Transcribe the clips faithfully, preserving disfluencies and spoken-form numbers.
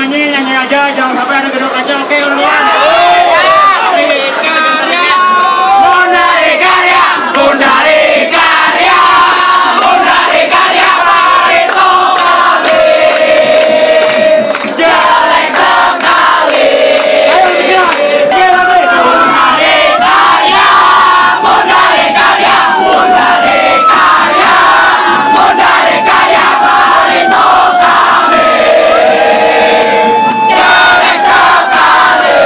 nyanyi, nyanyi aja, jangan sampai ada gedor kaca. Oke, kawan-kawan. Mundari karya, Mundari karya, Mundari karya Barito kali, jelek sekali. Mundari karya, Mundari karya, Mundari karya, Mundari karya Barito kali, jelek sekali.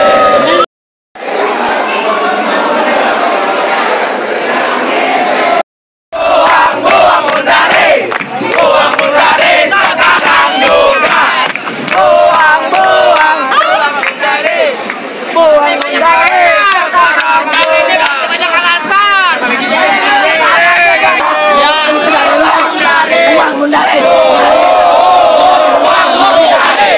Buang Mundari, buang Mundari sekarang juga. Buang, buang, buang Mundari, buang Mundari sekarang juga. Banyak alasan. Buang Mundari. Buang Mundari.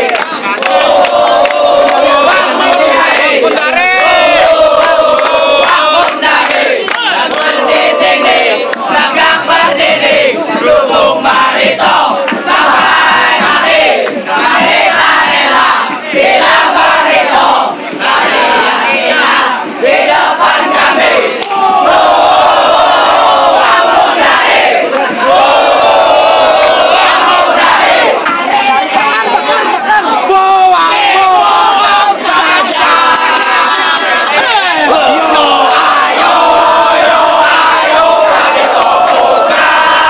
Buang Mundari. Mundari. Buang Mundari. Jangan di sini, dagang berdiri, lubung Barito sampai mati. Kami tak rela bila Barito kali yang indah di depan kami. Buang Mundari, buang Mundari, buang-buang saja. Yo ayo, yo ayo, Barito putra,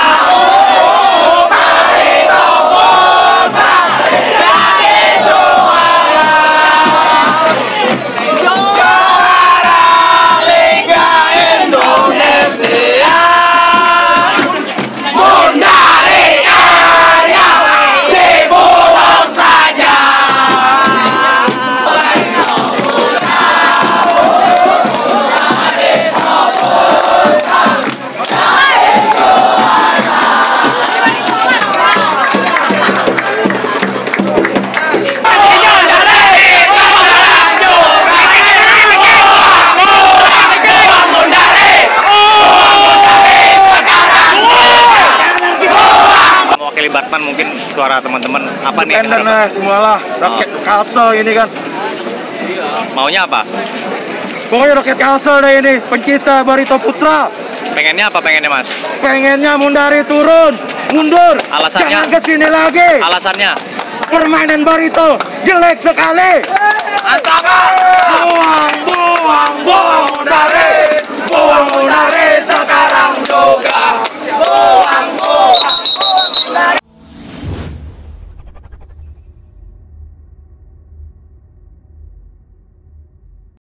Barito putra, jadi juara. Juara Liga Indonesia. Mundari karya dibuang saja. Mewakili Batman, mungkin suara teman-teman apa nih? Tender lah semualah, Roket Kalsel ini kan. Maunya apa? Pokoknya Roket Kalsel deh ini, pencinta Barito Putra. Pengennya apa pengennya Mas? Pengennya Mundari turun, mundur, Alasannya? jangan kesini lagi. Alasannya? Permainan Barito jelek sekali. Buang, buang, buang Mundari.